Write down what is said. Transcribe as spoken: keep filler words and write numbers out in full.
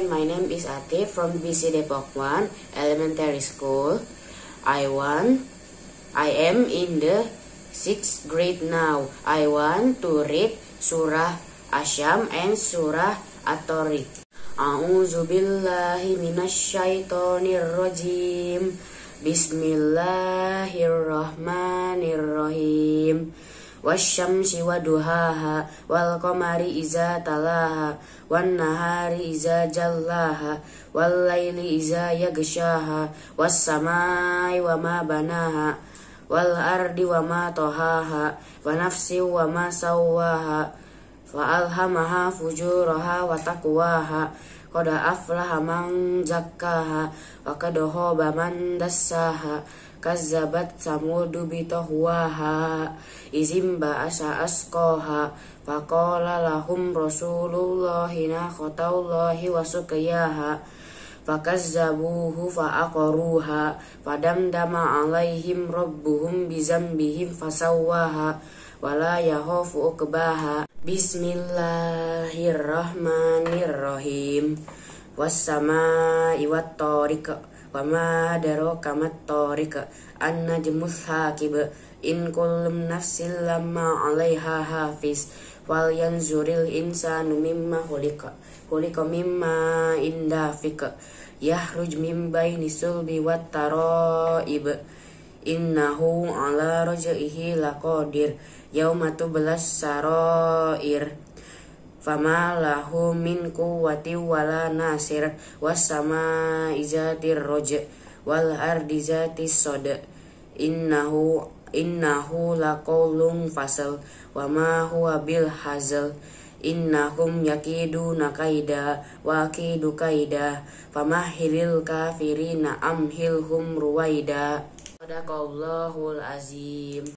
my name is Atif from B C Depok one Elementary School. I want, I am in the sixth grade now. I want to read Surah Asyam and Surah At-Tariq. A'udzu billahi minasyaitonir rajim. Bismillahirrahmanirrahim. Wasyamsi waduhaha wal qamari iza talaha wan nahari iza jallaha wal laili iza yaghshaha was samai wa ma banaha wal ardi wa ma tahaha wa nafsi wa ma sawaha fa alhamaha fujuraha wa taqwaha qad aflaha man zakkaha wa qad khaba man dassaha. Kazzabat samudu bitahwaha izim ba'asa asqaha faqala lahum rasulullahi nakhatallahi wa suqiyaha fakazzabuhu fa'aqaruha fadamdama alaihim rabbuhum bizambihim fasawwaha wala yahofu uqbaha. Bismillahirrahmanirrahim. Wassama'i wat-tariq wa ma adraka mat-tariq an-najmus haqib in kullu nafsin lamma 'alaiha hafiz wal yanzuril insanu mimma khuliqa khuliqa mimma indafiq yahruj min baini sulbi wat taraib innahu 'ala raj'ihi laqadir yauma tublas sarair fama lahu min quwwati wala nasir wassama izatir roj wal ardi zatis sod innahu innahu laqaulun fasal wa ma huwa bil hazal innahum yakiduna kaida wa akidu kaida famahilil kafirina amhilhum ruwaida. Sadaqallahul azim.